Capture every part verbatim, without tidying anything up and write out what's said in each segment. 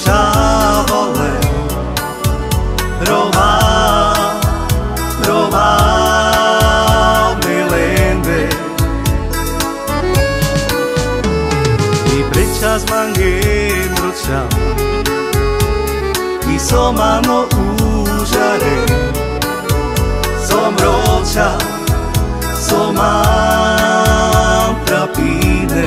ťa volem, prova, prova me len ver. I prečas mangem roča, i som ano užare, som roča, som am trapine.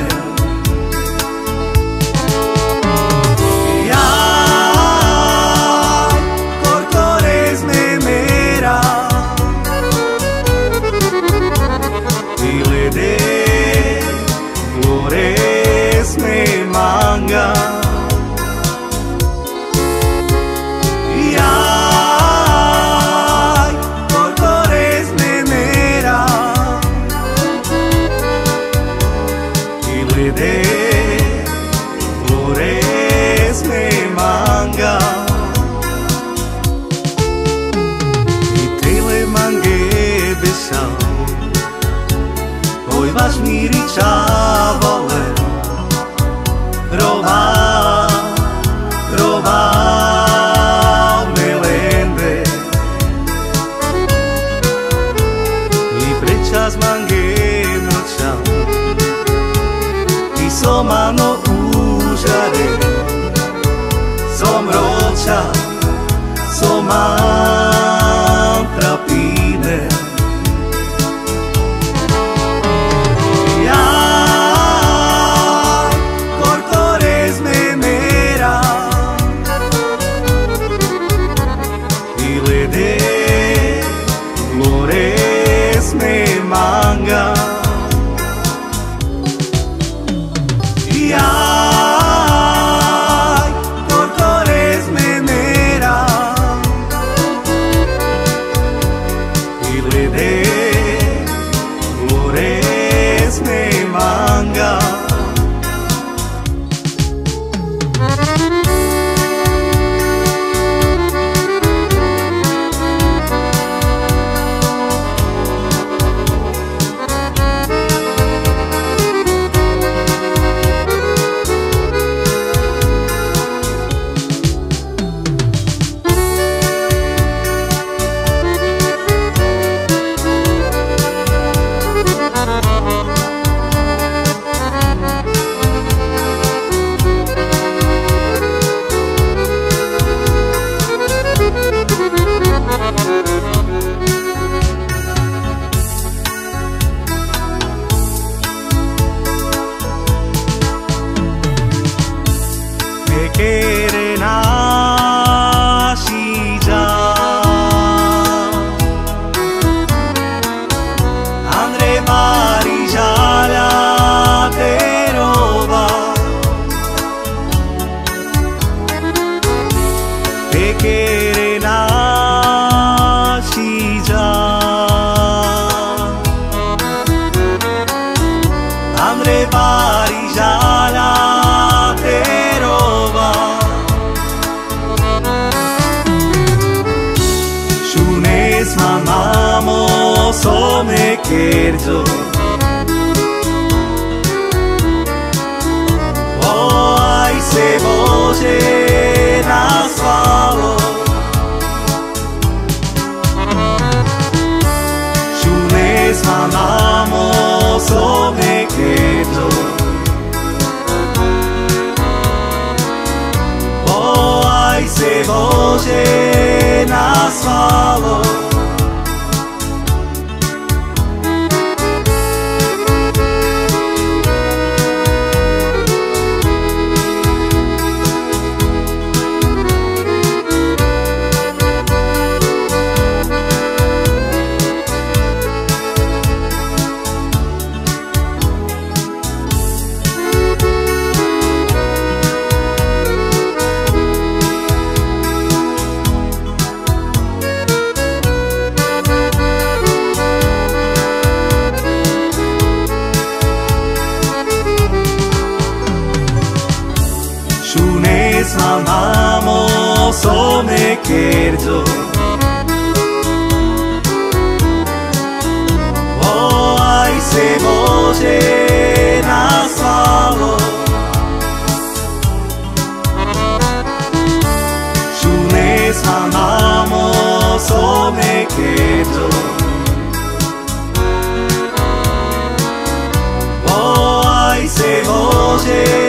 Manga ay, corcores me mera y le de flores me manga y te le mangue besao hoy vas miri chavale. Prova, prova me len ver. I prečas mangem noća, i som ano užare, som roča, som am trapine. Manga y ay, corcores me mera y le de flores me manga. Quieren así ya Andre Marijala te roba Te quieren así ya Andre Marijala te roba Šunes mamamo some kerzo O aj se Bože nasvalo Šunes mamamo some kerzo Aj se Bože nasvalo Mamamo some kerzo O aj se Bože nasvalo Bože.